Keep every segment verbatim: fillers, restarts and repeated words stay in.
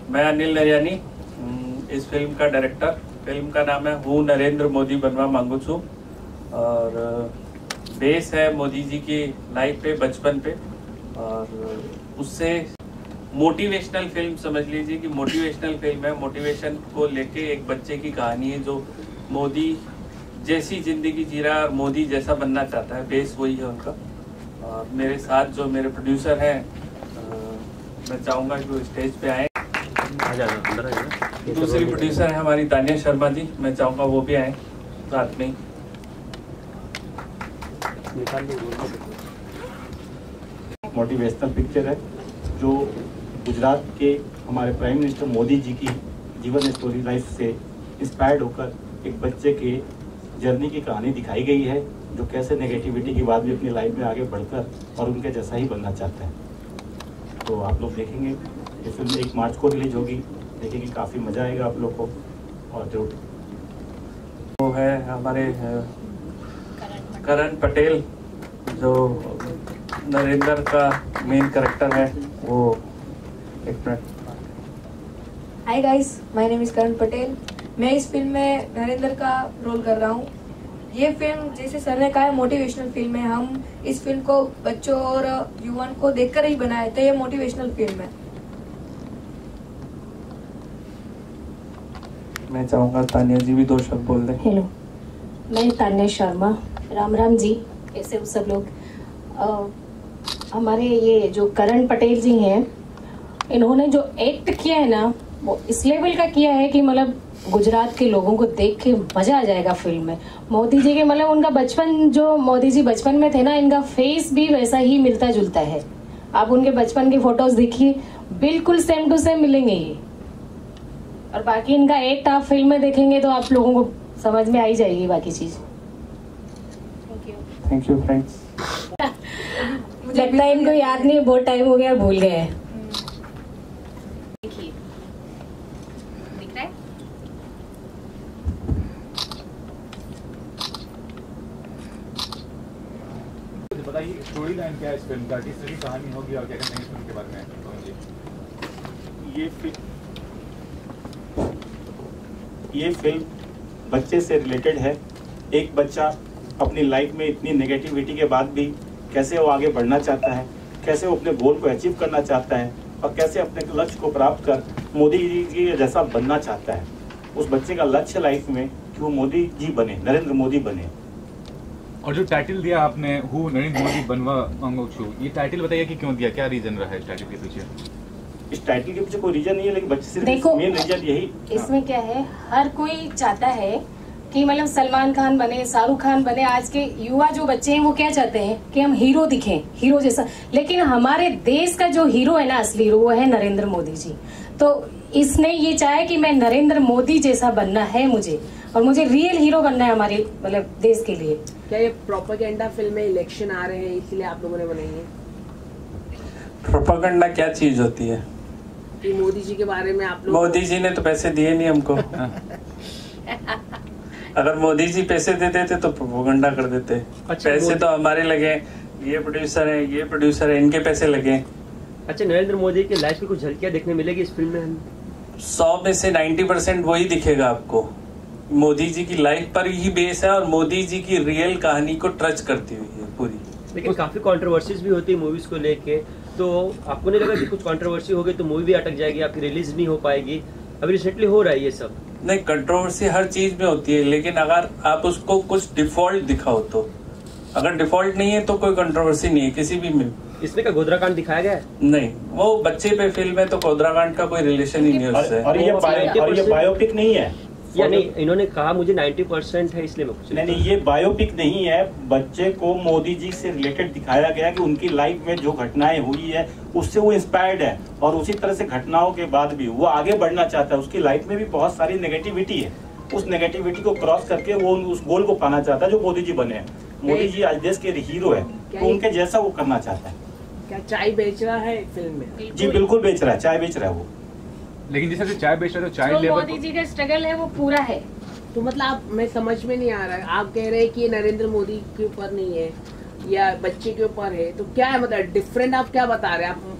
मैं अनिल नरियानी, इस फिल्म का डायरेक्टर। फिल्म का नाम है हूँ नरेंद्र मोदी बनवा मांगू छू और बेस है मोदी जी की लाइफ पे, बचपन पे, और उससे मोटिवेशनल फिल्म समझ लीजिए कि मोटिवेशनल फिल्म है। मोटिवेशन को लेके एक बच्चे की कहानी है जो मोदी जैसी जिंदगी जी रहा है और मोदी जैसा बनना चाहता है। बेस वही है उनका। और मेरे साथ जो मेरे प्रोड्यूसर हैं, मैं चाहूँगा कि वो स्टेज पे आए। दूसरी प्रोड्यूसर है हमारी तानिया शर्मा जी, मैं चाहूँगा वो भी आए साथ में। मोटिवेशनल पिक्चर है जो गुजरात के हमारे प्राइम मिनिस्टर मोदी जी की जीवन स्टोरी लाइफ से इंस्पायर्ड होकर एक बच्चे के जर्नी की कहानी दिखाई गई है, जो कैसे नेगेटिविटी के बाद भी अपनी लाइफ में आगे बढ़कर और उनके जैसा ही बनना चाहता है। तो आप लोग देखेंगे, ये फिल्म एक मार्च को रिलीज होगी, देखेंगे काफ़ी मज़ा आएगा आप लोग को। और जो वो है हमारे करण पटेल, जो नरेंद्र का मेन कैरेक्टर है, वो एक minute. Hi guys, my name is Karan Patel. मैं इस फिल्म में नरेंद्र का रोल कर रहा हूँ। ये फिल्म, जैसे सर ने कहा है, मोटिवेशनल फिल्म है। हम इस फिल्म को बच्चों और युवाओं को देखकर ही बनाए थे। ये मोटिवेशनल फिल्म है। मैं चाहूँगा तानिया जी भी दो शब्द बोल दें। हेलो, मैं तानिया शर्मा। राम राम जी, कैसे हो सब लोग। आ, हमारे ये जो करण पटेल जी हैं, इन्होंने जो एक्ट किया है ना, वो इस लेवल का किया है कि मतलब गुजरात के लोगों को देख के मजा आ जाएगा फिल्म में। मोदी जी के मतलब उनका बचपन, जो मोदी जी बचपन में थे ना, इनका फेस भी वैसा ही मिलता जुलता है। आप उनके बचपन की फोटोज देखिए, बिल्कुल सेम टू सेम मिलेंगे ये। और बाकी इनका एक्ट आप फिल्म में देखेंगे तो आप लोगों को समझ में आ ही जाएगी बाकी चीज। Thank you thank you friends. लगता है इनको याद नहीं, बहुत टाइम हो गया, भूल गए। देखिए, दिख रहा है? बताइए स्टोरी लाइन क्या है इस फिल्म का, किस तरह की कहानी होगी और क्या कहते हैं इस फिल्म के बारे में? ये फिल्म ये फिल्म बच्चे से रिलेटेड है। एक बच्चा अपनी लाइफ में इतनी नेगेटिविटी के बाद भी कैसे वो आगे बढ़ना चाहता है, कैसे वो अपने गोल को अचीव करना चाहता है और कैसे अपने लक्ष्य को प्राप्त कर मोदी जी के जैसा बनना चाहता है। उस बच्चे का लक्ष्य लाइफ में कि वो मोदी जी बने, नरेंद्र मोदी बने। और जो टाइटल दिया आपने, हूँ नरेंद्र मोदी बनवा मांगू छू, ये टाइटल बताइए कि क्यों दिया, क्या रीजन रहा है इस टाइटल के पीछे? इस टाइटल के पीछे कोई रीजन नहीं है, लेकिन बच्चे सिर्फ देखो, मेन रीजन यही। इसमें क्या है, हर कोई चाहता है कि मतलब सलमान खान बने, शाहरुख खान बने। आज के युवा जो बच्चे हैं वो क्या चाहते हैं कि हम हीरो दिखें, हीरो जैसा। लेकिन हमारे देश का जो हीरो है ना, असली हीरो, वो है नरेंद्र मोदी जी। तो इसने ये चाहे कि मैं नरेंद्र मोदी जैसा बनना है मुझे, और मुझे रियल हीरो बनना है हमारे मतलब देश के लिए। क्या ये प्रोपेगेंडा फिल्म में इलेक्शन आ रहे हैं इसलिए आप लोगों ने बनाई है? प्रोपेगेंडा क्या चीज होती है? कि मोदी जी के बारे में आप लोग, मोदी जी ने तो पैसे दिए नहीं हमको। अगर मोदी जी पैसे दे देते तो प्रोपेगेंडा कर देते। अच्छा, पैसे तो हमारे लगे, ये प्रोड्यूसर है, ये प्रोड्यूसर है, इनके पैसे लगे। अच्छा, नरेंद्र मोदी की लाइफ की कुछ झलकियां देखने मिलेगी इस फिल्म में? हम सौ में से नाइन्टी परसेंट वही दिखेगा आपको। मोदी जी की लाइफ पर ही बेस है और मोदी जी की रियल कहानी को टच करती हुई है पूरी। लेकिन काफी कंट्रोवर्सीज भी होती है मूवीज को लेके, तो आपको नहीं लगा कि कुछ कंट्रोवर्सी हो गई तो मूवी भी अटक जाएगी, आपकी रिलीज नहीं हो पाएगी? अभी रिसेंटली हो रहा है ये सब। नहीं, कंट्रोवर्सी हर चीज में होती है, लेकिन अगर आप उसको कुछ डिफॉल्ट दिखाओ तो, अगर डिफॉल्ट नहीं है तो कोई कंट्रोवर्सी नहीं है किसी भी में। इसमें का गोधरा कांड दिखाया गया है? नहीं, वो बच्चे पे फिल्म है तो गोधरा कांड का कोई रिलेशन ही नहीं है उससे। और ये बायो, और ये बायोपिक नहीं है या नहीं? इन्होंने कहा मुझे नब्बे परसेंट है इसलिए मैं कुछ नहीं नहीं, ये बायोपिक नहीं है। बच्चे को मोदी जी से रिलेटेड दिखाया गया कि उनकी लाइफ में जो घटनाएं हुई है उससे वो इंस्पायर्ड है, और उसी तरह से घटनाओं के बाद भी वो आगे बढ़ना चाहता है। उसकी लाइफ में भी बहुत सारी नेगेटिविटी है, उस नेगेटिविटी को क्रॉस करके वो उस गोल को पाना चाहता है जो मोदी जी बने हैं। मोदी जी आज देश के हीरो है, तो उनके जैसा वो करना चाहता है। क्या चाय बेच रहा है फिल्म में? जी बिल्कुल बेच रहा है, चाय बेच रहा है वो। लेकिन जैसे चाय बेच रहा है तो चाय जो लेबर मोदी जी का स्ट्रगल है वो पूरा है। तो मतलब आप, मैं समझ में नहीं आ रहा है, आप कह रहे हैं कि ये नरेंद्र मोदी के ऊपर नहीं है या बच्चे के ऊपर है, तो क्या है मतलब डिफरेंट? आप क्या बता रहे हैं? आप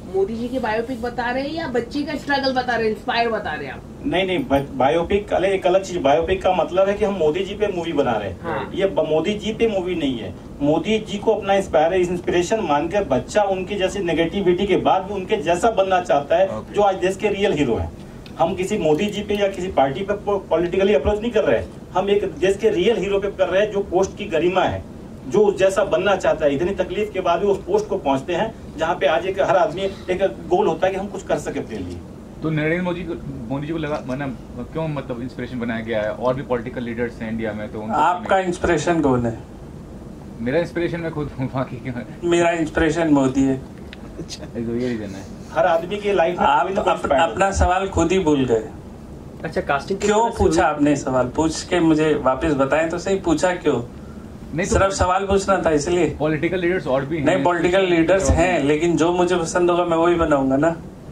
मोदी जी की बायोपिक बता रहे हैं या बच्ची का स्ट्रगल बता रहे हैं, इंस्पायर बता रहे हैं आप? नहीं नहीं, बायोपिक अलग एक अलग चीज। बायोपिक का मतलब है कि हम मोदी जी पे मूवी बना रहे हैं। हाँ। ये मोदी जी पे मूवी नहीं है। मोदी जी को अपना इंस्पायर इंस्पिरेशन मानकर बच्चा उनकी जैसी नेगेटिविटी के बाद भी उनके जैसा बनना चाहता है, okay. जो आज देश के रियल हीरो हैं। हम किसी मोदी जी पे या किसी पार्टी पे पॉलिटिकली अप्रोच नहीं कर रहे हैं, हम एक देश के रियल हीरो पे कर रहे हैं, जो पोस्ट की गरिमा है, जो उस जैसा बनना चाहता है। इतनी तकलीफ के बाद भी उस पोस्ट को पहुंचते हैं जहां पे आज एक हर आदमी एक गोल होता है कि हम कुछ कर सके अपने लिए। तो नरेंद्र मोदी मोदी जी को लगा बना क्यों, मतलब इंस्पिरेशन बनाया गया है? और भी पॉलिटिकल लीडर्स हैं इंडिया में, तो आपका इंस्पिरेशन कौन है? मेरा इंस्पिरेशन मैं खुद हूँ, बाकी क्यों है? मेरा इंस्पिरेशन मोदी है। अच्छा, ये रीजन है। हर आदमी की लाइफ में आप तो अप, अपना सवाल खुद ही भूल गए। अच्छा, कास्टिंग क्यों पूछा आपने सवाल? पूछ के मुझे वापस बताएं तो सही, पूछा क्यों? नहीं तो सिर्फ सवाल पूछना था इसलिए। पॉलिटिकल लीडर्स और भी हैं। नहीं, पॉलिटिकल लीडर्स हैं, लेकिन जो मुझे पसंद होगा मैं वही बनाऊंगा ना।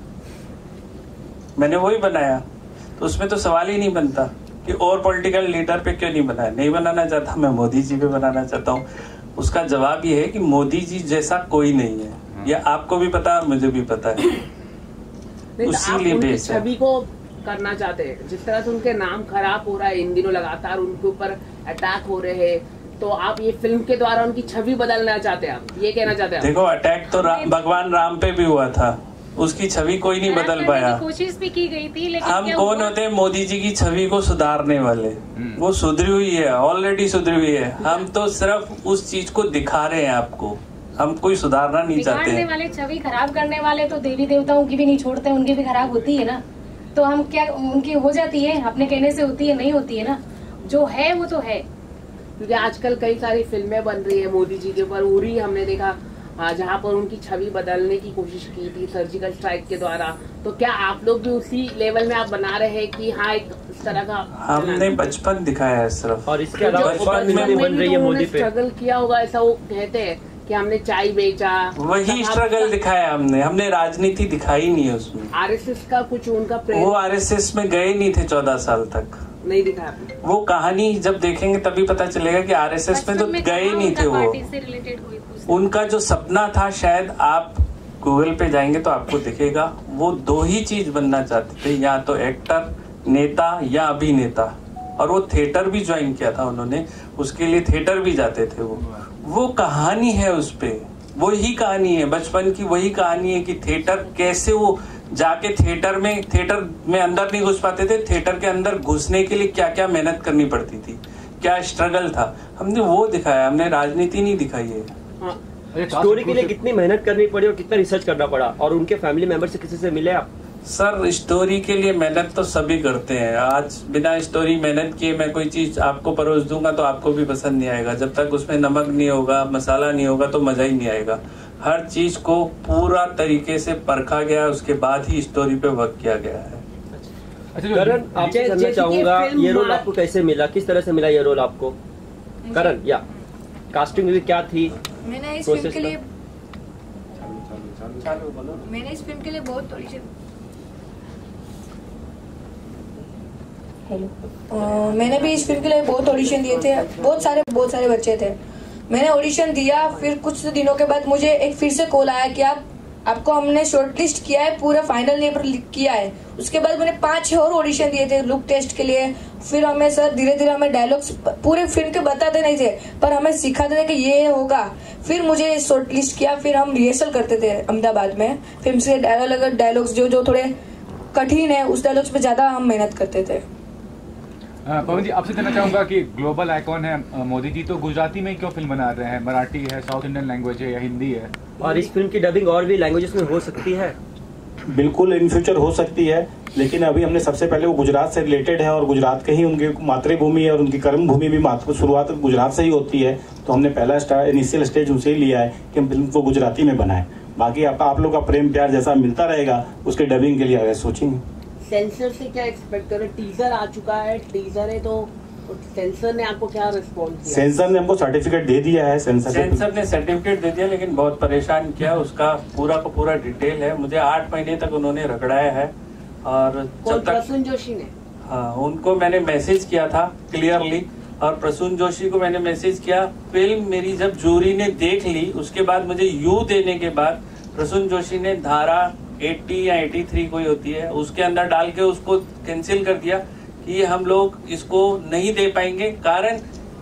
मैंने वही बनाया, तो उसमें तो सवाल ही नहीं बनता कि और पॉलिटिकल लीडर पे क्यों नहीं बनाया। नहीं बनाना चाहता, मैं मोदी जी पे बनाना चाहता हूँ। उसका जवाब ये है कि मोदी जी जैसा कोई नहीं है। ये आपको भी पता है और मुझे भी पता है। उसी लिए छवि को करना चाहते हैं, जिस तरह से उनके नाम खराब हो रहा है इन दिनों, लगातार उनके ऊपर अटैक हो रहे हैं, तो आप ये फिल्म के द्वारा उनकी छवि बदलना चाहते हैं, आप ये कहना चाहते हैं? देखो, अटैक तो राम, भगवान राम पे भी हुआ था, उसकी छवि कोई नहीं बदल पाया। कोशिश भी की गई थी, लेकिन हम कौन होते हैं मोदी जी की छवि को सुधारने वाले? वो सुधरी हुई है, ऑलरेडी सुधरी हुई है। हम तो सिर्फ उस चीज को दिखा रहे हैं आपको, हम कोई सुधारना नहीं चाहते हैं। वाले, छवि खराब करने वाले तो देवी देवताओं की भी नहीं छोड़ते, उनकी भी खराब होती है ना। तो हम क्या, उनकी हो जाती है, अपने कहने से होती है? नहीं होती है ना, जो है वो तो है। क्योंकि आजकल कई सारी फिल्में बन रही है मोदी जी के ऊपर। उरी हमने देखा, जहाँ पर उनकी छवि बदलने की कोशिश की थी सर्जिकल स्ट्राइक के द्वारा। तो क्या आप लोग भी उसी लेवल में आप बना रहे हैं कि हाँ एक इस तरह का? हमने बचपन दिखाया है सिर्फ, और इसके अलावा बन रही है मोदी पे स्ट्रगल किया होगा, ऐसा वो कहते हैं कि हमने चाय बेचा, वही स्ट्रगल दिखाया हमने। हमने राजनीति दिखाई नहीं है उसमें। आरएसएस का कुछ उनका वो आरएसएस में गए नहीं थे चौदह साल तक, नहीं दिखा। वो कहानी जब देखेंगे तभी पता चलेगा कि आरएसएस में तो गए नहीं थे वो। उनका जो सपना था, शायद आप गूगल पे जाएंगे तो आपको दिखेगा, वो दो ही चीज बनना चाहते थे, या तो एक्टर, नेता या अभिनेता। और वो थिएटर भी ज्वाइन किया था उन्होंने, उसके लिए थिएटर भी जाते थे। वो वो कहानी है, उस पे वही कहानी है, बचपन की वही कहानी है कि थिएटर कैसे, वो जाके थिएटर में थिएटर में अंदर नहीं घुस पाते थे, थिएटर के अंदर घुसने के लिए क्या क्या मेहनत करनी पड़ती थी, क्या स्ट्रगल था, हमने वो दिखाया। हमने राजनीति नहीं दिखाई है। हाँ। स्टोरी के लिए कितनी मेहनत करनी पड़ी और कितना रिसर्च करना पड़ा, और उनके फैमिली मेंबर से किसी से मिले आप? सर, स्टोरी के लिए मेहनत तो सभी करते हैं। आज बिना स्टोरी मेहनत किए मैं कोई चीज आपको परोस दूंगा तो आपको भी पसंद नहीं आएगा। जब तक उसमें नमक नहीं होगा, मसाला नहीं होगा, तो मजा ही नहीं आएगा। हर चीज को पूरा तरीके से परखा गया, उसके बाद ही स्टोरी पे वर्क किया गया है। अच्छा, करण, आपसे जानना चाहूंगा, ये रोल आपको कैसे मिला, किस तरह से मिला ये रोल आपको? करण, या कास्टिंग भी क्या थी? मैंने इस फिल्म के लिए मैंने इस फिल्म के लिए बहुत ऑडिशन हेलो मैंने भी इस फिल्म के लिए बहुत ऑडिशन दिए थे। बहुत सारे बहुत सारे बच्चे थे, मैंने ऑडिशन दिया। फिर कुछ दिनों के बाद मुझे एक फिर से कॉल आया कि आप आपको हमने शॉर्टलिस्ट किया है, पूरा फाइनल नेम पर किया है। उसके बाद मैंने पांच और ऑडिशन दिए थे लुक टेस्ट के लिए। फिर हमें सर धीरे धीरे हमें डायलॉग्स पूरे फिल्म के बताते नहीं थे, पर हमें सिखाते थे कि ये होगा। फिर मुझे शॉर्टलिस्ट किया, फिर हम रिहर्सल करते थे अहमदाबाद में। फिल्म से अलग अलग डायलॉग्स जो जो थोड़े कठिन है, उस डायलॉग्स पे ज्यादा हम मेहनत करते थे। पवन जी, आपसे कहना चाहूंगा कि ग्लोबल आइकॉन है मोदी जी, तो गुजराती में क्यों फिल्म बना रहे हैं? मराठी है, साउथ इंडियन लैंग्वेज है या हिंदी है? और इस फिल्म की डबिंग और भी लैंग्वेजेस में हो सकती है? बिल्कुल, इन फ्यूचर हो सकती है, लेकिन अभी हमने सबसे पहले, वो गुजरात से रिलेटेड है और गुजरात के ही उनकी मातृभूमि है और उनकी कर्म भूमि भी शुरुआत गुजरात से ही होती है। तो हमने पहला स्टार इनिशियल स्टेज उनसे ही लिया है कि हम फिल्म को गुजराती में बनाएं। बाकी आप, आप लोग का प्रेम प्यार जैसा मिलता रहेगा, उसके डबिंग के लिए आगे सोचेंगे। सेंसर से क्या एक्सपेक्ट करें? टीजर आ चुका है, टीजर है, तो सेंसर ने आपको क्या रिस्पॉन्स दिया? सेंसर ने हमको सर्टिफिकेट दे दिया है। सेंसर सेंसर ने सर्टिफिकेट दे दिया, लेकिन बहुत परेशान किया। उसका पूरा का पूरा डिटेल है, मुझे आठ महीने तक उन्होंने रगड़ाया है। और जब तक प्रसून जोशी ने, हाँ, उनको मैंने मैसेज किया था क्लियरली, और प्रसून जोशी को मैंने मैसेज किया। फिल्म मेरी जब जूरी ने देख ली, उसके बाद मुझे यू देने के बाद प्रसून जोशी ने धारा अस्सी या तिरासी कोई होती है उसके अंदर डाल के उसको कैंसिल कर दिया कि हम लोग इसको नहीं दे पाएंगे, कारण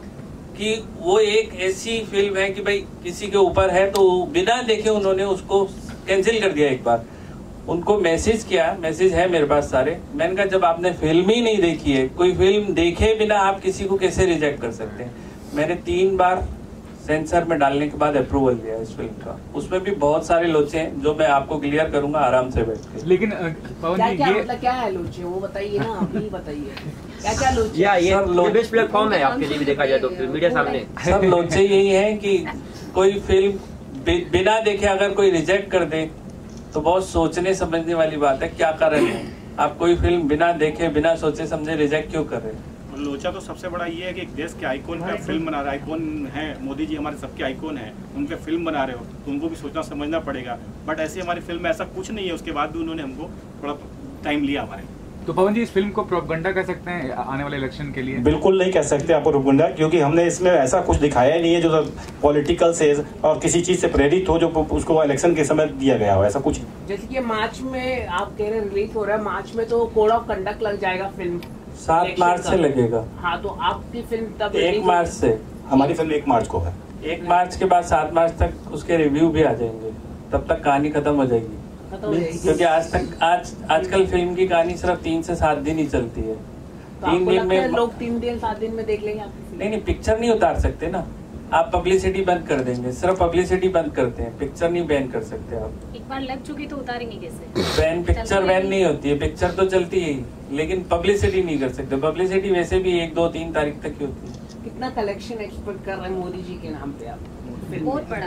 कि वो एक ऐसी फिल्म है कि भाई किसी के ऊपर है, तो बिना देखे उन्होंने उसको कैंसिल कर दिया। एक बार उनको मैसेज किया, मैसेज है मेरे पास सारे, मैंने कहा जब आपने फिल्म ही नहीं देखी है, कोई फिल्म देखे बिना आप किसी को कैसे रिजेक्ट कर सकते हैं। मैंने तीन बार सेंसर में डालने के बाद अप्रूवल दिया इस फिल्म का। उसमें भी बहुत सारे लोचे हैं जो मैं आपको क्लियर करूंगा आराम से बैठ के। लेकिन पवन क्या जी क्या ये मतलब क्या है लोचे, वो बताइए ना, अभी बताइए क्या क्या लोचे। या ये सर, लो- बेस्ट प्लेटफॉर्म है आपके लिए भी देखा जाए तो मीडिया सामने। सब लोचे यही है कि कोई फिल्म बि, बिना देखे अगर कोई रिजेक्ट कर दे तो बहुत सोचने समझने वाली बात है। क्या कारण है, आप कोई फिल्म बिना देखे बिना सोचे समझे रिजेक्ट क्यों कर रहे हैं? लोचा तो सबसे बड़ा ये है कि एक देश के आइकॉन पे फिल्म बना रहा है, आइकॉन है मोदी जी, हमारे सबके आइकॉन है, उन पे फिल्म बना रहे हो तो उनको भी सोचना समझना पड़ेगा। बट ऐसी हमारी फिल्म में ऐसा कुछ नहीं है, उसके बाद भी उन्होंने हमको थोड़ा टाइम लिया हमारे। तो पवन जी इस फिल्म को प्रोपगंडा कह सकते हैं आने वाले इलेक्शन के लिए? बिल्कुल नहीं कह सकते आपको प्रोपगंडा, क्योंकि हमने इसमें ऐसा कुछ दिखाया ही नहीं है जो पॉलिटिकल से और किसी चीज से प्रेरित हो जो उसको इलेक्शन के समय दिया गया हो, ऐसा कुछ। जैसे कि मार्च में आप कह रहे हैं रिलीज हो रहा है, मार्च में तो कोड ऑफ कंडक्ट लग जाएगा फिल्म, सात मार्च से लगेगा। हाँ, तो आपकी फिल्म तब एक मार्च से, हमारी फिल्म एक मार्च को है। एक मार्च के बाद सात मार्च तक उसके रिव्यू भी आ जाएंगे, तब तक कहानी खत्म हो जाएगी। क्योंकि आज तक आज आजकल फिल्म की कहानी सिर्फ तीन से सात दिन ही चलती है। तो तीन दिन में लोग तीन दिन सात दिन में देख लेंगे आपकी? नहीं नहीं, पिक्चर नहीं उतार सकते ना आप, पब्लिसिटी बंद कर देंगे, सिर्फ पब्लिसिटी बंद करते हैं, पिक्चर नहीं बैन कर सकते आप। एक बार लग चुकी तो उतारेंगे कैसे? बैन पिक्चर बैन नहीं होती है, पिक्चर तो चलती है, लेकिन पब्लिसिटी नहीं कर सकते। पब्लिसिटी वैसे भी एक दो तीन तारीख तक ही होती है। कितना कलेक्शन एक्सपेक्ट कर रहे हैं मोदी जी के नाम पे आप? बहुत बड़ा,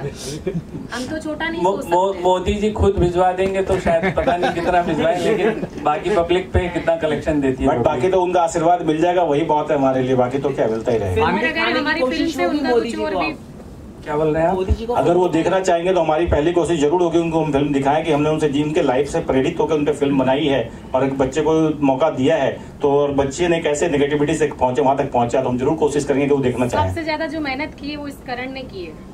हम तो छोटा नहीं मो, सोच मो, सकते। मोदी जी खुद भिजवा देंगे तो शायद पता नहीं कितना भिजवाएं, लेकिन बाकी पब्लिक पे कितना कलेक्शन देती है। बट बाकी तो उनका आशीर्वाद मिल जाएगा, वही बहुत है हमारे लिए, बाकी तो क्या मिलता ही रहेगा। और अगर हमारी फिल्म से उनका कुछ और भी, क्या बोल रहे हैं आप? अगर वो देखना चाहेंगे तो हमारी पहली कोशिश जरूर होगी उनको हम फिल्म दिखाएं कि हमने उनसे जिनके लाइफ से प्रेरित होकर उन पे फिल्म बनाई है और एक बच्चे को मौका दिया है, तो और बच्चे ने कैसे नेगेटिविटी से पहुंचे वहां तक पहुंचा, तो हम जरूर कोशिश करेंगे कि वो देखना चाहें। सबसे ज्यादा जो मेहनत की है वो इस करण ने की है।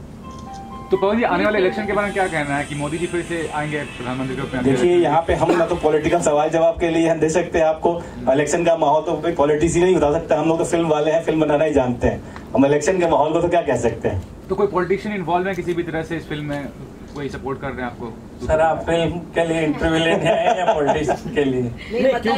तो पवन जी आने वाले इलेक्शन के बारे में क्या कहना है कि मोदी जी फिर से आएंगे प्रधानमंत्री के रूप में? देखिए यहाँ पे हम ना तो पॉलिटिकल सवाल जवाब के लिए हम दे सकते हैं आपको, इलेक्शन का माहौल तो कोई पॉलिटिशियन नहीं बता सकता, हम लोग तो फिल्म वाले हैं, फिल्म बनाना ही जानते हैं, हम इलेक्शन के माहौल को तो क्या कह सकते हैं। तो कोई पॉलिटिशियन इन्वॉल्व है किसी भी तरह से इस फिल्म में, कोई सपोर्ट कर रहे हैं आपको? सर आप फिल्म के लिए इंटरव्यू लेने आए या पॉलिटिशियन के लिए? नहीं, क्योंकि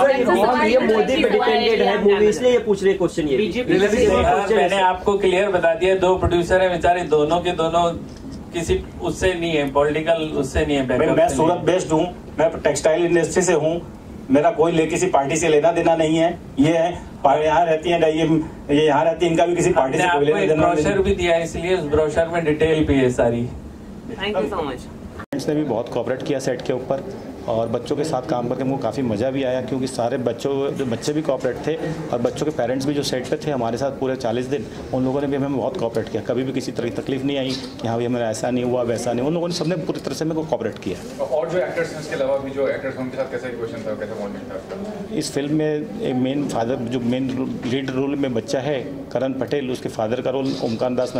ये मोदी पे डिपेंडेड है मूवी, इसलिए ये पूछ रहे क्वेश्चन ये। मैंने आपको क्लियर बता दिया, दो प्रोड्यूसर है बेचारे, दोनों के दोनों किसी उससे नहीं है, पॉलिटिकल उससे नहीं है। मैं सूरत बेस्ड हूँ, मैं टेक्सटाइल इंडस्ट्री से हूँ, मेरा कोई ले किसी पार्टी से लेना देना नहीं है। ये है यहाँ रहती है, ये ये यहाँ रहती है, इनका भी किसी पार्टी से कोई लेना देना नहीं। ब्रोशर भी दिया है, इसलिए उस ब्रोशर में डिटेल भी है सारी। Thank you so much. Friends ने भी बहुत कोऑपरेट किया सेट के ऊपर, और बच्चों के साथ काम करके मुझे काफ़ी मज़ा भी आया, क्योंकि सारे बच्चों जो बच्चे भी कोऑपरेट थे और बच्चों के पेरेंट्स भी जो सेट पे थे हमारे साथ पूरे चालीस दिन, उन लोगों ने भी हमें बहुत कोऑपरेट किया। कभी भी किसी तरह की तकलीफ नहीं आई कि हाँ भाई हमें ऐसा नहीं हुआ वैसा नहीं, उन लोगों ने सबने पूरी तरह से मेरे को कोऑपरेट किया। और जो एक्टर्स हैं उसके अलावा भी जो एक्टर्स उनके साथ कैसा इक्वेशन था, कैसा बॉन्डिंग था? इस फिल्म में एक मेन फादर जो मेन लीड रोल में बच्चा है करण पटेल, उसके फादर का रोल ओमकार दास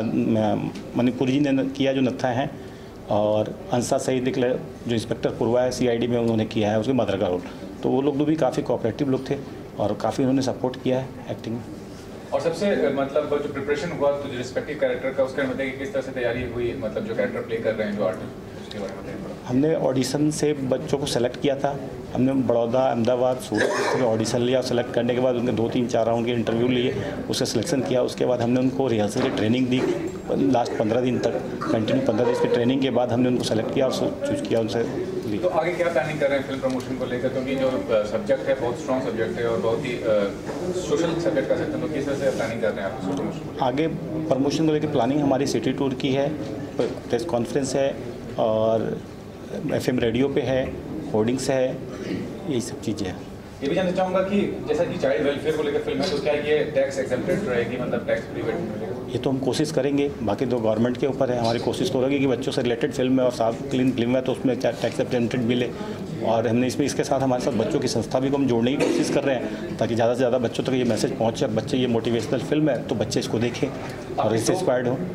मणिपुरी जी ने किया जो नत्था हैं, और अंसा सईद जो इंस्पेक्टर पूर्वा है सीआईडी में उन्होंने किया है उसके मदर का रोल। तो वो लोग भी काफ़ी कोऑपरेटिव लोग थे और काफ़ी उन्होंने सपोर्ट किया है एक्टिंग में। और सबसे मतलब जो प्रिपरेशन हुआ तो जो रिस्पेक्टिव कैरेक्टर का, उसके मतलब कि किस तरह से तैयारी हुई, मतलब जो कैरेक्टर प्ले कर रहे हैं जो आर्टिस्ट, उसके बारे में बताइए। हमने ऑडिशन से बच्चों को सेलेक्ट किया था, हमने बड़ौदा, अहमदाबाद, सूरत से ऑडिशन लिया, सेलेक्ट करने के बाद उनके दो तीन चार राउंड के इंटरव्यू लिए, उसका सिलेक्शन किया। उसके बाद हमने उनको रिहर्सल की ट्रेनिंग दी लास्ट पंद्रह दिन तक, कंटिन्यू पंद्रह दिन की ट्रेनिंग के बाद हमने उनको सेलेक्ट किया और चूज किया उनसे। तो आगे क्या प्लानिंग कर रहे हैं फिल्म प्रमोशन को लेकर, क्योंकि जो सब्जेक्ट है बहुत स्ट्रॉन्ग सब्जेक्ट है और बहुत ही सोशल सब्जेक्ट का सकते हैं, तो किस तरह से प्लानिंग कर रहे हैं आप इसको प्रमोशन? आगे प्रमोशन को लेकर प्लानिंग हमारी सिटी टूर की है, प्रेस कॉन्फ्रेंस है और एफएम रेडियो पे है, होर्डिंग्स है, यही सब चीज़ें हैं। ये भी जानना चाहूँगा कि जैसा कि चाइल्ड वेलफेयर को लेकर फिल्म है, तो क्या ये टैक्स एक्सेप्टेड रहेगी, मतलब टैक्स फ्री मिलेगा? ये तो हम कोशिश करेंगे, बाकी तो गवर्नमेंट के ऊपर है। हमारी कोशिश तो रहेगी कि बच्चों से रिलेटेड फिल्म है और साफ क्लीन फिल्म है तो उसमें टैक्स एक्सेप्टेड मिले। और हमने इसमें इसके साथ हमारे साथ बच्चों की संस्था भी को हम जोड़ने की कोशिश कर रहे हैं, ताकि ज़्यादा से ज़्यादा बच्चों तक ये मैसेज पहुँचे, बच्चे ये मोटिवेशनल फिल्म है तो बच्चे इसको देखें और इससे इंस्पायर्ड हों।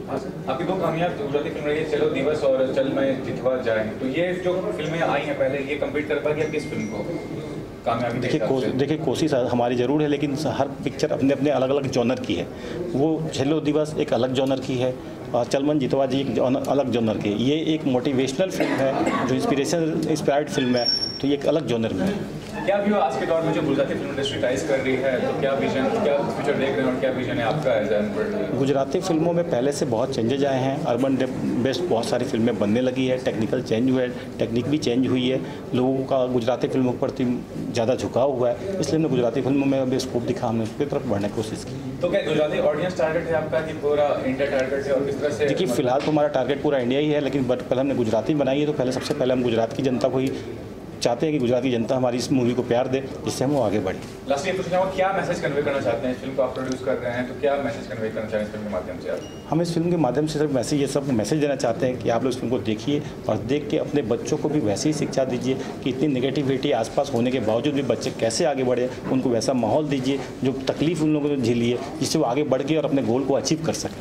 आपकी दो कामयाब गुजराती फिल्म रही है, चलो दिवस और चल मैं जितवा जाए, तो ये जो फिल्में आई हैं पहले, ये कम्पीट कर पाएगी आपकी इस फिल्म को कामयाबी? देखिए को, देखिए कोशिश हमारी ज़रूर है, लेकिन हर पिक्चर अपने अपने अलग अलग जॉनर की है। वो छेलो दिवस एक अलग जॉनर की है और चलमन जितवा जी एक अलग जॉनर की। ये एक मोटिवेशनल फिल्म है, जो इंस्पिरेशन इंस्पायर्ड फिल्म है, तो ये एक अलग जॉनर में है। क्या व्यू आज के दौर में जो गुजराती फिल्म इंडस्ट्री टाइज कर रही है, तो क्या विजन, क्या फ्यूचर देख रहे हैं और क्या विजन है आपका एज एन? गुजराती फिल्मों में पहले से बहुत चेंजेज आए हैं। अर्बन बेस्ड बहुत सारी फिल्में बनने लगी है, टेक्निकल चेंज हुआ है, टेक्निक भी चेंज हुई है, लोगों का गुजराती फिल्मों के प्रति ज़्यादा झुकाव हुआ है, इसलिए हमने गुजराती फिल्मों में अभी स्कोप दिखा, हमने उसकी तरफ बढ़ने की कोशिश की। तो क्या गुजराती ऑडियंस टारगेट है आपका कि पूरा इंडिया टारगेट है, और किस तरह से? देखिए फिलहाल तो हमारा टारगेट पूरा इंडिया ही है, लेकिन बट पहले हमने गुजराती बनाई है, तो पहले सबसे पहले हम गुजरात की जनता को ही चाहते हैं कि गुजराती जनता हमारी इस मूवी को प्यार दे, जिससे हम वो आगे बढ़े। लास्ट ये पूछना चाहूँगा, क्या मैसेज कन्वे करना चाहते हैं? इस फिल्म को आप प्रोड्यूस कर रहे हैं, तो क्या मैसेज कन्वे करना चाहते हैं इस फिल्म के माध्यम से आप? हम इस फिल्म के माध्यम से सिर्फ मैसेज ये सब मैसेज देना चाहते हैं कि आप लोग इस फिल्म को देखिए और देख के अपने बच्चों को भी वैसी ही शिक्षा दीजिए कि इतनी नेगेटिविटी आसपास होने के बावजूद भी बच्चे कैसे आगे बढ़े, उनको वैसा माहौल दीजिए जो तकलीफ उन लोगों को झेली है, जिससे वो आगे बढ़ के और अपने गोल को अचीव कर सकें।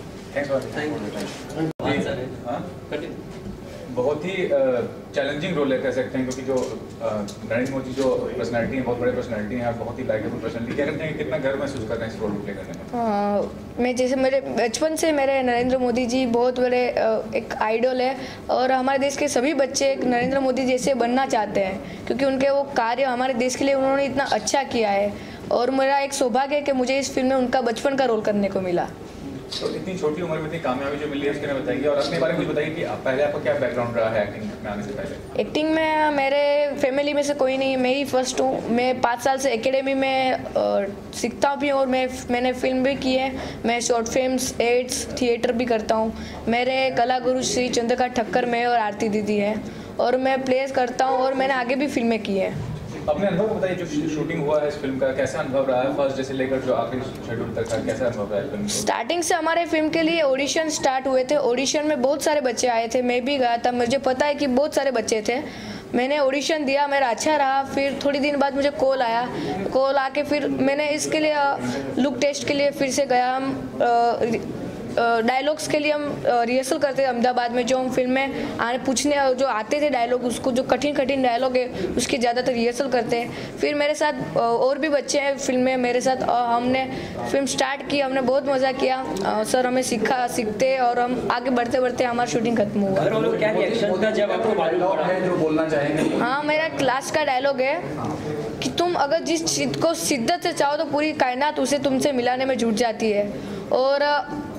बहुत ही चैलेंजिंग रोल है कह सकते हैं, क्योंकि जो नरेंद्र मोदी जो पर्सनैलिटी है, बहुत बड़े पर्सनैलिटी हैं, बहुत ही लाइकेबल पर्सनैलिटी। क्या करते हैं, कितना गर्व महसूस कर रहे हैं इस रोल को प्ले करने में? आ, मैं जैसे मेरे बचपन से मेरे नरेंद्र मोदी जी बहुत बड़े एक आइडल है, और हमारे देश के सभी बच्चे एक नरेंद्र मोदी जैसे बनना चाहते हैं, क्योंकि उनके वो कार्य हमारे देश के लिए उन्होंने इतना अच्छा किया है, और मेरा एक सौभाग्य है कि मुझे इस फिल्म में उनका बचपन का रोल करने को मिला। तो इतनी छोटी उम्र में इतनी कामयाबी जो मिली है उसके बारे में बताइए, और अपने बारे में कुछ बताइए कि आप पहले आपका क्या बैकग्राउंड रहा है एक्टिंग में आने से पहले? एक्टिंग में मेरे फैमिली में से कोई नहीं, मैं ही फर्स्ट हूँ। मैं पाँच साल से एकेडमी में सीखता भी हूँ, और मैं मैंने फिल्म भी की है, मैं शॉर्ट फिल्म्स, एड्स, थिएटर भी करता हूँ। मेरे कला गुरु श्री चंद्रकांत ठक्कर में और आरती दीदी है, और मैं प्लेस करता हूँ, और मैंने आगे भी फिल्में की हैं। अपने अनुभव बताइए, जो शूटिंग हुआ है इस फिल्म का, कैसा अनुभव रहा है फर्स्ट जैसे लेकर जो आखिरी शेड्यूल तक का, कैसा अनुभव रहा है फिल्म? स्टार्टिंग से हमारे फिल्म के लिए ऑडिशन स्टार्ट हुए थे, ऑडिशन में बहुत सारे बच्चे आए थे, मैं भी गया था, मुझे पता है कि बहुत सारे बच्चे थे। मैंने ऑडिशन दिया, मेरा अच्छा रहा, फिर थोड़ी दिन बाद मुझे कॉल आया, कॉल आके फिर मैंने इसके लिए लुक टेस्ट के लिए फिर से गया। हम डायलॉग्स के लिए हम रिहर्सल करते थे अहमदाबाद में, जो हम फिल्म में आने पूछने जो आते थे डायलॉग, उसको जो कठिन कठिन डायलॉग है उसकी ज़्यादातर रिहर्सल करते हैं। फिर मेरे साथ और भी बच्चे हैं फिल्म में मेरे साथ, हमने फिल्म स्टार्ट की, हमने बहुत मज़ा किया, सर हमें सीखा सीखते और हम आगे बढ़ते बढ़ते हमारा शूटिंग खत्म हुआ। क्या रिएक्शन था जब आपको मालूम पड़ा? जो बोलना चाहेंगे? हाँ, मेरा क्लास का डायलॉग है कि तुम अगर जिस चीज़ को शिद्दत से चाहो तो पूरी कायनात उसे तुमसे मिलाने में जुट जाती है। और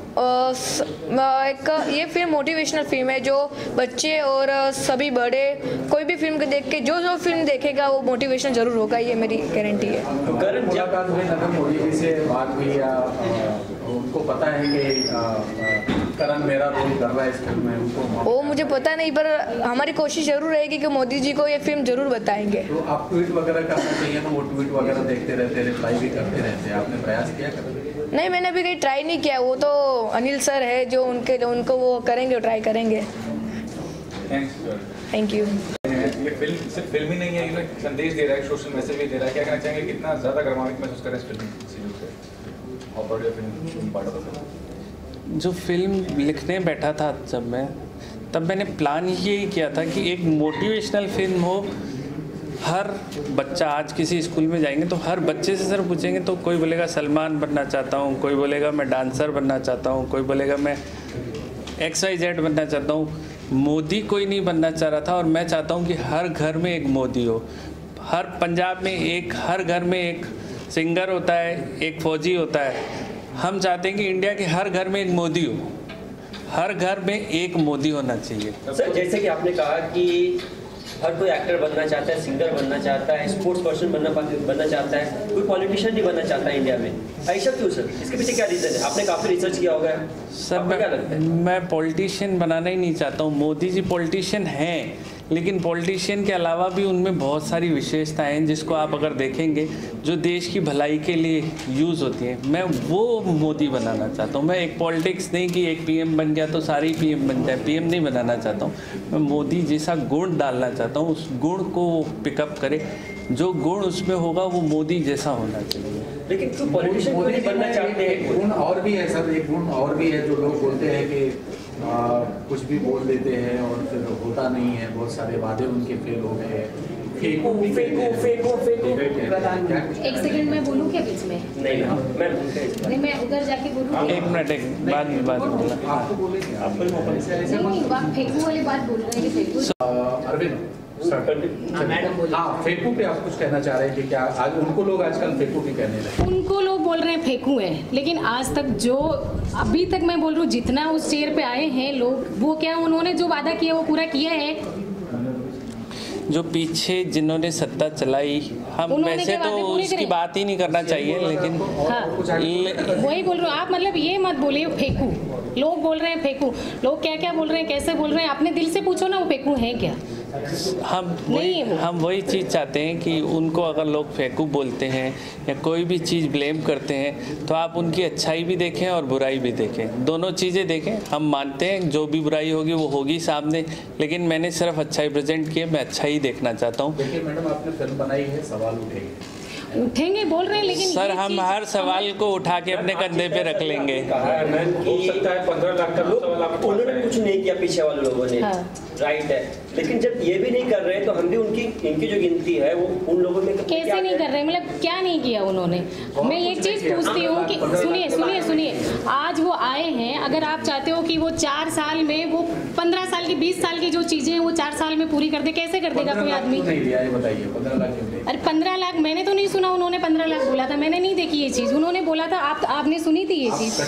एक ये फिल्म मोटिवेशनल फिल्म है, जो बच्चे और सभी बड़े कोई भी फिल्म देख के जो जो फिल्म देखेगा वो मोटिवेशन जरूर होगा, ये मेरी गारंटी है। करण जब नरेंद्र मोदी जी से बात हुई या उनको पता है कि करण मेरा रोल कर रहा है इस फिल्म में, उनको वो मुझे पता नहीं, पर हमारी कोशिश जरूर रहेगी कि मोदी जी को ये फिल्म जरूर बताएंगे। तो आप ट्वीट वगैरह करना चाहिए, तो वो ट्वीट वगैरह देखते रहते, रिप्लाई भी करते रहते, आपने प्रयास किया करें? नहीं, मैंने अभी कहीं ट्राई नहीं किया, वो तो अनिल सर है जो उनके उनको वो करेंगे, ट्राई करेंगे। Thank you. ये फिल्म सिर्फ फिल्म ही नहीं है, ये संदेश दे रहा है, सोशल मैसेज भी दे रहा है। क्या कहना चाहेंगे, कितना ज़्यादा गर्मान्वित महसूस करें इस फिल्म से और बड़ी फिल्म पार्ट ऑफ फिल्म? जो फिल्म लिखने बैठा था जब मैं, तब मैंने प्लान यही किया था कि एक मोटिवेशनल फिल्म हो। हर बच्चा, आज किसी स्कूल में जाएंगे तो हर बच्चे से सर पूछेंगे तो कोई बोलेगा सलमान बनना चाहता हूँ, कोई बोलेगा मैं डांसर बनना चाहता हूँ, कोई बोलेगा मैं एक्स वाई जेड बनना चाहता हूँ। मोदी कोई नहीं बनना चाह रहा था, और मैं चाहता हूँ कि हर घर में एक मोदी हो। हर पंजाब में एक, हर घर में एक सिंगर होता है, एक फौजी होता है। हम चाहते हैं कि इंडिया के हर घर में एक मोदी हो, हर घर में एक मोदी होना चाहिए। सर जैसे कि आपने कहा कि हर कोई एक्टर बनना चाहता है, सिंगर बनना चाहता है, स्पोर्ट्स पर्सन बनना बनना चाहता है, कोई पॉलिटिशियन नहीं बनना चाहता है इंडिया में, ऐसा क्यों सर? इसके पीछे क्या रीज़न है? आपने काफ़ी रिसर्च किया होगा सर। मैं क्या लगता है? मैं पॉलिटिशियन बनाना ही नहीं चाहता हूँ। मोदी जी पॉलिटिशियन हैं, लेकिन पॉलिटिशियन के अलावा भी उनमें बहुत सारी विशेषताएं हैं जिसको आप अगर देखेंगे जो देश की भलाई के लिए यूज़ होती हैं। मैं वो मोदी बनाना चाहता हूँ। मैं एक पॉलिटिक्स नहीं कि एक पीएम बन गया तो सारे ही पीएम बन जाए, पीएम नहीं बनाना चाहता हूँ। मैं मोदी जैसा गुण डालना चाहता हूँ, उस गुण को पिकअप करे, जो गुण उसमें होगा वो मोदी जैसा होना चाहिए। लेकिन क्यों पॉलिटिशियन क्यों नहीं बनना चाहते एक हैं? गुण और भी है सर, एक गुण और भी है जो लोग बोलते हैं कि आ, कुछ भी बोल देते हैं और फिर होता नहीं है, बहुत सारे वादे उनके फेल हो गए हैं। फेंको फेंको फेंको फेंको प्रधानमंत्री। एक सेकंड मैं बोलूँ क्या बीच में? नहीं मैं नहीं मैं उधर जाके बोलूँ एक मिनट एक बाद में बात बोला। आपको बोलेंगे आपको नहीं नहीं आप फेंकू वाली बात बोल रहे हैं कि फेंकू। अरविंद मैडम हाँ, फेकू पे आप कुछ कहना चाह रहे हैं कि क्या आज उनको लोग आजकल फेकू भी कहने लगे? उनको लोग बोल रहे हैं फेंकू है, लेकिन आज तक जो अभी तक मैं बोल रही हूँ जितना उस चेयर पे आए हैं लोग, वो क्या उन्होंने जो वादा किया वो पूरा किया है। जो पीछे जिन्होंने सत्ता चलाई, हम उन्होंने वैसे क्या तो बातें पूरी उसकी करी? बात ही नहीं करना चाहिए, लेकिन हाँ ले- वही बोल रहे हो आप, मतलब ये मत बोलिए फेंकू। लोग बोल रहे हैं फेंकू, लोग क्या क्या बोल रहे हैं, कैसे बोल रहे हैं, अपने दिल से पूछो ना वो फेंकू है क्या। हम वही नहीं है वो। हम वही चीज़ चाहते हैं कि उनको अगर लोग फेंकू बोलते हैं या कोई भी चीज़ ब्लेम करते हैं तो आप उनकी अच्छाई भी देखें और बुराई भी देखें, दोनों चीज़ें देखें। हम मानते हैं जो भी बुराई होगी वो होगी सामने, लेकिन मैंने सिर्फ अच्छाई प्रेजेंट की है, मैं अच्छा ही देखना चाहता हूँ। देखिए मैडम, आपने फिल्म बनाई है, सवाल उठेंगे उठेंगे बोल रहे हैं, लेकिन सर ये हम चीज़ हर सवाल को उठा के अपने कंधे पे रख लेंगे। हो सकता है पंद्रह लाख का लोग उन्होंने कुछ नहीं किया पीछे वाले लोगों ने, हाँ। राइट है, लेकिन जब ये भी नहीं कर रहे तो हम भी उनकी इनकी जो गिनती है वो उन लोगों में कैसे नहीं कर रहे, मतलब क्या नहीं किया उन्होंने। मैं एक चीज पूछती हूँ कि सुनिए सुनिए सुनिए आज वो आए हैं, अगर आप चाहते हो कि वो चार साल में वो पंद्रह साल की बीस साल की जो चीजें हैं वो चार साल में पूरी कर दे, कैसे कर देगा कोई आदमी। नहीं दिया, ये बताइए पंद्रह लाख क्यों नहीं? अरे पंद्रह लाख मैंने तो नहीं सुना, उन्होंने पंद्रह लाख बोला था, मैंने नहीं देखी ये चीज, उन्होंने बोला था। आप आपने सुनी थी ये चीज?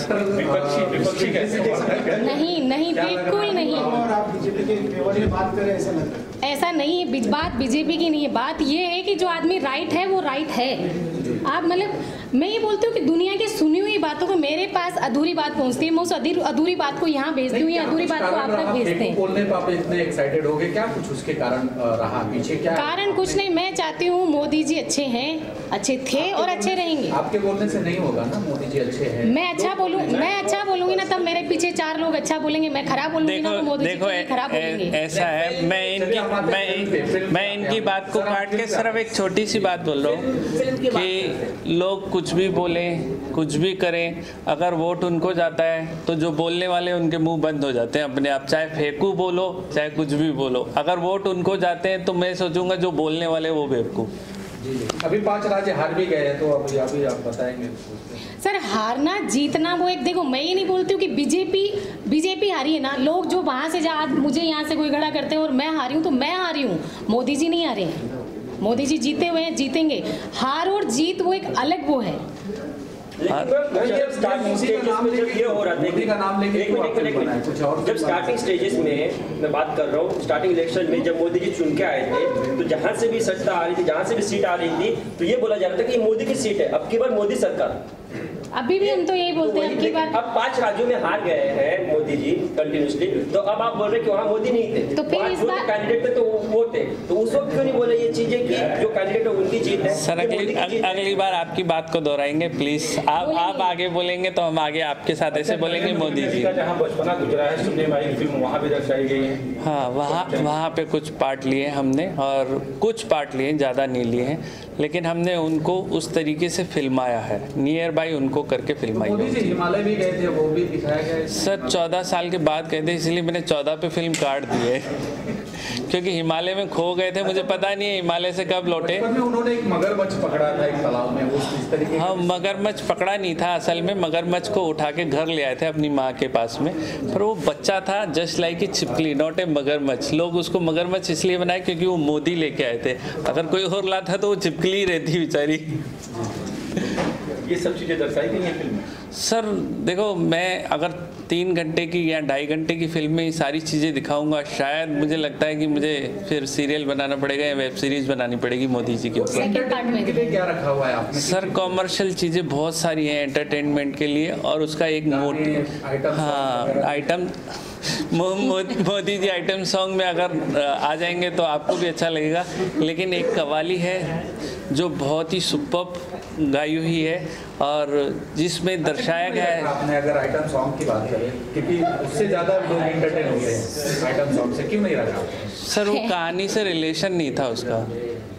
नहीं नहीं बिल्कुल नहीं, और आप बीजेपी के फेवर में बात करें ऐसा लगता है। ऐसा नहीं है, बीज- बात बीजेपी की नहीं है, बात ये है कि जो आदमी राइट है वो राइट है। आप मतलब मैं ये बोलती हूँ कि दुनिया की सुनी हुई बातों को मेरे पास अधूरी बात पहुँचती है, मैं उस अधूरी अधूरी बात को यहाँ भेजती हूँ, या अधूरी बात को आप तक भेजते हैं। बोलने पे आप इतने एक्साइटेड हो गए, क्या कुछ उसके कारण अ, रहा पीछे क्या? कारण कुछ नहीं, मैं चाहती हूँ मोदी जी अच्छे हैं, अच्छे थे और अच्छे रहेंगे। आपके बोलने से नहीं होगा ना, मोदी जी अच्छे हैं। मैं अच्छा बोलूँ मैं अच्छा बोलूंगी ना, तब मेरे पीछे चार लोग अच्छा बोलेंगे। मैं खराब बोलूंगी ना देखो तो मोदी जी देखो के लिए खराब ऐ- बोलेंगे। ऐसा है, मैं इनकी मैं मैं इनकी बात को काट के सिर्फ एक छोटी सी बात बोल रहा हूँ कि लोग कुछ भी बोलें कुछ भी करें, अगर वोट उनको जाता है तो जो बोलने वाले उनके मुंह बंद हो जाते हैं अपने आप, चाहे फेंकू बोलो चाहे कुछ भी बोलो। अगर वोट उनको जाते हैं तो मैं सोचूंगा जो बोलने वाले वो बेवकूफ़। अभी पांच राज्य हार भी गए हैं, तो अभी अभी आप बताएंगे। सर हारना जीतना वो एक, देखो मैं ये नहीं बोलती हूँ कि बीजेपी बीजेपी हारी है ना, लोग जो वहाँ से जा आज मुझे यहाँ से कोई खड़ा करते हैं और मैं हारी हूँ तो मैं हारी हूँ, मोदी जी नहीं हारे हैं। मोदी जी जीते हुए हैं, जीतेंगे। हार और जीत वो एक अलग वो है। जब स्टार्टिंग स्टेजेस में जब ये हो रहा था, मोदी का नाम लेके एक मिनट एक मिनट कुछ और, जब स्टार्टिंग स्टेजेस में मैं बात कर रहा हूँ, स्टार्टिंग इलेक्शन में जब मोदी जी चुन के आए थे तो जहाँ से भी सत्ता आ रही थी, जहाँ से भी सीट आ रही थी, तो ये बोला जा रहा था कि ये मोदी की सीट है, अब की बार मोदी सरकार। अभी भी हम तो यही बोलते हैं, अब की बार अब पांच राज्यों में हार गए हैं मोदी जी कंटिन्यूसली, तो अब आप बोल रहे हैं कि वहाँ मोदी नहीं थे, तो फिर इस बार कैंडिडेट थे तो वो थे, तो उस वक्त क्यों नहीं बोले ये चीजें कि जो कैंडिडेट है उनकी जीत है। सर अगली अग, अगली बार आपकी बात को दोहराएंगे प्लीज। आप आप आगे बोलेंगे तो हम आगे आपके साथ ऐसे बोलेंगे मोदी जी। जहाँ बचपना गुजरा है, सुनने वाली फिल्म वहाँ भी दर्शाई गई है। हाँ वहाँ वहाँ पे कुछ पार्ट लिए हमने, और कुछ पार्ट लिए, ज़्यादा नहीं लिए हैं, लेकिन हमने उनको उस तरीके से फिल्माया है, नियर बाई उनको करके फिल्माई मोदी जी है। हिमालय भी गए थे, वो भी दिखाया गया है। सर चौदह साल के बाद गए थे, इसलिए मैंने चौदह पे फिल्म काट दी है क्योंकि हिमालय में खो गए थे, मुझे पता नहीं है हिमालय से कब लौटे। बचपन में उन्होंने एक मगरमच्छ पकड़ा था एक तालाब में, उस इस तरीके हाँ मगरमच्छ पकड़ा नहीं था, असल में मगरमच्छ को उठा के घर ले आए थे अपनी माँ के पास में, पर वो बच्चा था जस्ट लाइक ए छिपकली, नॉट ए मगरमच्छ। लोग उसको मगरमच्छ इसलिए बनाए क्योंकि वो मोदी लेके आए थे, अगर कोई और लाता तो वो छिपकली रहती बेचारी। ये सब चीजें दर्शाई गई हैं फिल्म में। सर देखो, मैं अगर तीन घंटे की या ढाई घंटे की फिल्म में ये सारी चीज़ें दिखाऊंगा, शायद मुझे लगता है कि मुझे फिर सीरियल बनाना पड़ेगा या वेब सीरीज बनानी पड़ेगी मोदी जी के ऊपर। सेकंड पार्ट में के लिए क्या रखा हुआ है आपने? सर कॉमर्शियल चीज़ें बहुत सारी हैं एंटरटेनमेंट के लिए, और उसका एक मोटिव, आइटम हाँ आइटम मो, मो, मोदी जी आइटम सॉन्ग में अगर आ जाएंगे तो आपको भी अच्छा लगेगा। लेकिन एक कवाली है जो बहुत ही सुपर्ब गाई हुई है और जिसमें दर्शाया गया है। आपने अगर आइटम सॉन्ग की बात करें, क्योंकि उससे ज्यादा लोग एंटरटेन होते हैं आइटम सॉन्ग से, क्यों नहीं रखा? सर वो कहानी से रिलेशन नहीं था उसका,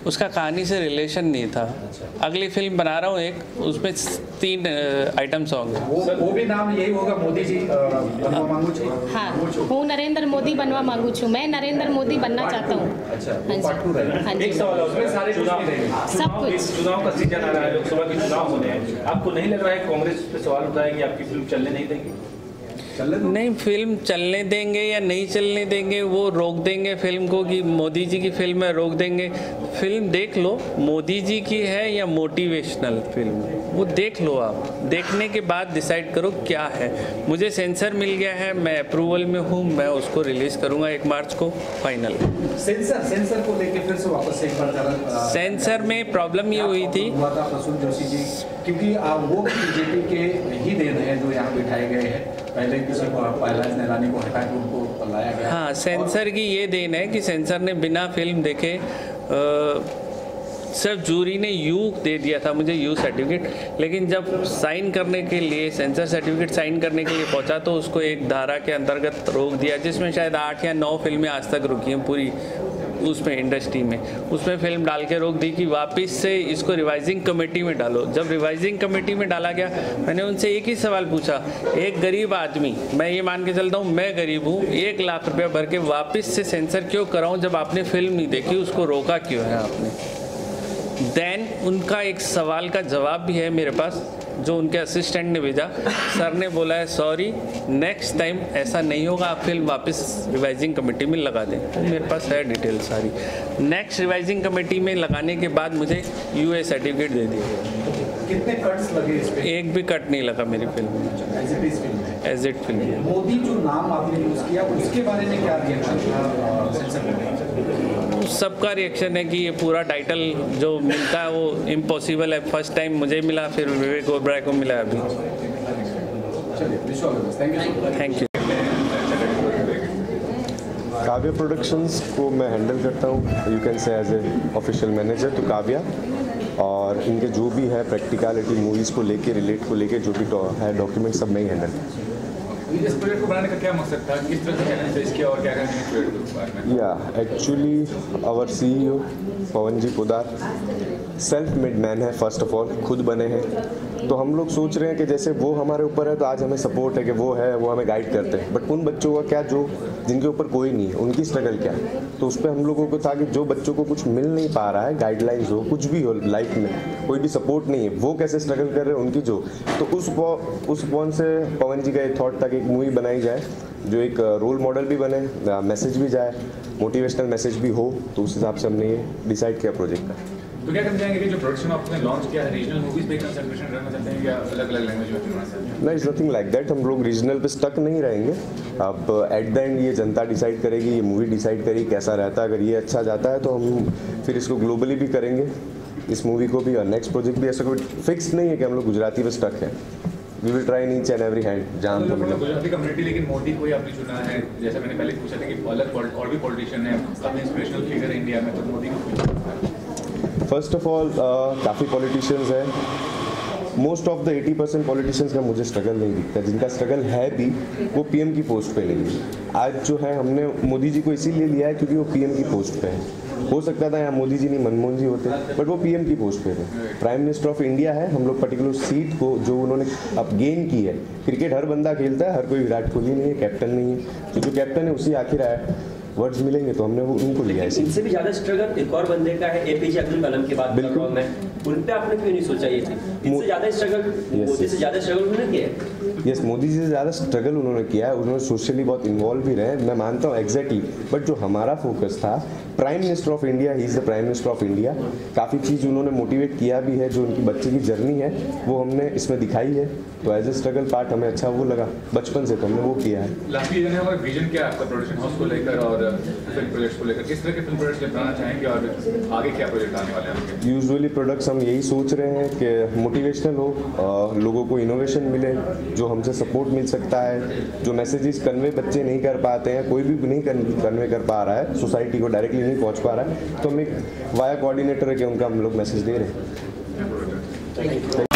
उसका कहानी से रिलेशन नहीं था। अगली फिल्म बना रहा हूँ एक, उसमें तीन आइटम सॉन्ग है। वो वो भी नाम यही होगा, मोदी जी बनवा मांगू छू। हाँ, हूँ नरेंद्र मोदी बनवा मांगू छू, मैं नरेंद्र मोदी बनना चाहता हूँ। अच्छा, हाँ जी, हाँ जी। एक सवाल है, उसमें सारे चुनाव सब कुछ चुनाव का सीजन आ रहा है, लोकसभा के चुनाव होने हैं, आपको नहीं लग रहा है कांग्रेस पे सवाल उठाएगी आपकी फिल्म चलने नहीं देगी? नहीं, फिल्म चलने देंगे या नहीं चलने देंगे, वो रोक देंगे फिल्म को कि मोदी जी की फिल्म है, रोक देंगे। फिल्म देख लो, मोदी जी की है या मोटिवेशनल फिल्म, वो देख लो। आप देखने के बाद डिसाइड करो क्या है। मुझे सेंसर मिल गया है, मैं अप्रूवल में हूँ, मैं उसको रिलीज़ करूँगा एक मार्च को फाइनल। सेंसर सेंसर को लेके फिर से वापस एक बार सेंसर में प्रॉब्लम ये हुई थी, हुआ था प्रसून जोशी जी, क्योंकि वो बीजेपी के ही देन है जो यहाँ बिठाए गए हैं। पहले किसी को पहलाज निरानी को हटा के उनको लाया गया। हाँ, सेंसर की ये देन है कि सेंसर ने बिना फिल्म देखे आ, सिर्फ जूरी ने यू दे दिया था मुझे, यू सर्टिफिकेट, लेकिन जब साइन करने के लिए सेंसर सर्टिफिकेट साइन करने के लिए पहुंचा तो उसको एक धारा के अंतर्गत रोक दिया, जिसमें शायद आठ या नौ फिल्में आज तक रुकी हैं पूरी उसमें इंडस्ट्री में। उसमें फिल्म डाल के रोक दी कि वापस से इसको रिवाइजिंग कमेटी में डालो। जब रिवाइजिंग कमेटी में डाला गया, मैंने उनसे एक ही सवाल पूछा, एक गरीब आदमी, मैं ये मान के चलता हूँ मैं गरीब हूँ, एक लाख रुपया भर के वापस से सेंसर क्यों कराऊँ जब आपने फिल्म नहीं देखी, उसको रोका क्यों है आपने? देन उनका एक सवाल का जवाब भी है मेरे पास, जो उनके असिस्टेंट ने भेजा। सर ने बोला है सॉरी, नेक्स्ट टाइम ऐसा नहीं होगा, आप फिल्म वापस रिवाइजिंग कमेटी में लगा दें। तो मेरे पास है डिटेल सारी। नेक्स्ट रिवाइजिंग कमेटी में लगाने के बाद मुझे यूए सर्टिफिकेट दे दिया गया। कितने कट्स लगे इस पे? एक भी कट नहीं लगा मेरी फिल्म में, एज इट इज फिल्म है। एज इट फिल्म है। मोदी जो नाम आपने यूज किया उसके बारे में क्या रिएक्शन था सेंसर में? सबका रिएक्शन है कि ये पूरा टाइटल जो मिलता है वो इम्पॉसिबल है। फर्स्ट टाइम मुझे मिला, फिर विवेक ओबराय को मिला अभी। Thank you. काव्या प्रोडक्शंस को मैं हैंडल करता हूँ, you can say as a official manager to Kavya, और इनके जो भी है प्रैक्टिकलिटी मूवीज़ को लेके, रिलेट को लेके जो भी है डॉक्यूमेंट सब मैं ही हैंडल। इस प्रोजेक्ट को बनाने का क्या मकसद था, किस तरह से चैलेंज फेस किया और क्या करने के प्रोजेक्ट के बारे में? या actually our CEO Pawan ji Podar self made man है, फर्स्ट ऑफ ऑल खुद बने हैं, तो हम लोग सोच रहे हैं कि जैसे वो हमारे ऊपर है तो आज हमें सपोर्ट है कि वो है, वो हमें गाइड करते हैं, बट उन बच्चों का क्या जो जिनके ऊपर कोई नहीं है, उनकी स्ट्रगल क्या है। तो उस पर हम लोगों को था कि जो बच्चों को कुछ मिल नहीं पा रहा है, गाइडलाइंस हो, कुछ भी हो लाइफ में, कोई भी सपोर्ट नहीं है, वो कैसे स्ट्रगल कर रहे हैं उनकी जो, तो उस उस पॉइंट से पवन जी का एक थॉट था कि एक मूवी बनाई जाए जो एक रोल मॉडल भी बने, मैसेज भी जाए, मोटिवेशनल मैसेज भी हो, तो उस हिसाब से हमने ये डिसाइड किया प्रोजेक्ट का। तो क्या करना चाहेंगे कि जो प्रोडक्शन आपने लॉन्च किया है, रीजनल मूवीज पे कंसंट्रेशन करना चाहते हैं या अलग अलग लैंग्वेज में करना चाहते हैं? नहीं, इज नथिंग लाइक दैट, हम लोग रीजनल पे स्टक नहीं रहेंगे। अब एट द एंड ये जनता डिसाइड करेगी, ये मूवी डिसाइड करेगी कैसा रहता है। अगर ये अच्छा जाता है तो हम फिर इसको ग्लोबली भी करेंगे, इस मूवी को भी, और नेक्स्ट प्रोजेक्ट भी। ऐसा कोई फिक्स नहीं है कि हम लोग गुजराती पे स्टक हैं, we will try in each and every hand जहाँ हमको मिले। गुजराती कम्युनिटी, लेकिन मोदी को ही आपने चुना है, जैसा मैंने पहले पूछा था कि अलग और भी पॉलिटिशियन है, काफी इंस्पिरेशनल फिगर है इंडिया में, तो मोदी को फर्स्ट ऑफ ऑल काफ़ी पॉलिटिशियंस हैं, most of the eighty percent politicians का मुझे स्ट्रगल नहीं दिखता, जिनका स्ट्रगल है भी वो पीएम की पोस्ट पे नहीं है। आज जो है हमने मोदी जी को इसीलिए लिया है क्योंकि वो पीएम की पोस्ट पे है। हो सकता था यहाँ मोदी जी नहीं मनमोहन जी होते, बट वो पीएम की पोस्ट पे थे, प्राइम मिनिस्टर ऑफ इंडिया है। हम लोग पर्टिकुलर सीट को जो उन्होंने अब गेन की है, क्रिकेट हर बंदा खेलता है, हर कोई विराट कोहली नहीं है, कैप्टन नहीं है, तो जो कैप्टन है उसी आखिर आया, वर्ड्स मिलेंगे तो हमने वो उनको लिया है। इनसे भी ज़्यादा स्ट्रगल एक और बंदे का है, एपीजे अब्दुल कलाम की बात कर रहा हूं मैं, उन पे आपने क्यों नहीं सोचा ये थी? इनसे ज़्यादा स्ट्रगल मोदी से ज़्यादा स्ट्रगल उन्होंने किया है। यस, मोदी जी से ज़्यादा स्ट्रगल उन्होंने किया है, उन्होंने सोशली बहुत इन्वॉल्व भी रहे, मैं मानता हूँ एग्जैक्टली, बट जो हमारा फोकस था prime minister of India, he is the prime minister of India, काफ़ी चीज़ उन्होंने मोटिवेट किया भी है, जो उनकी बच्चे की जर्नी है वो हमने इसमें दिखाई है, तो एज ए स्ट्रगल पार्ट हमें अच्छा वो लगा बचपन से, तो हमने वो किया है। लास्ट रीजन है हमारा विजन क्या है आपका प्रोडक्शन हाउस को लेकर और फिल्म प्रोजेक्ट्स को लेकर, किस तरह के फिल्म प्रोजेक्ट्स बनाना चाहेंगे और आगे क्या प्रोजेक्ट आने वाले हैं? यूजुअली प्रोडक्ट्स हम यही सोच रहे हैं कि मोटिवेशनल हो, लोगों को इनोवेशन मिले, जो हमसे सपोर्ट मिल सकता है, जो मैसेजेस कन्वे बच्चे नहीं कर पाते हैं, कोई भी नहीं कन्वे कर पा रहा है, सोसाइटी को डायरेक्टली नहीं पहुंच पा रहा है, तो हम एक वाया कोऑर्डिनेटर है कि उनका हम लोग मैसेज दे रहे हैं।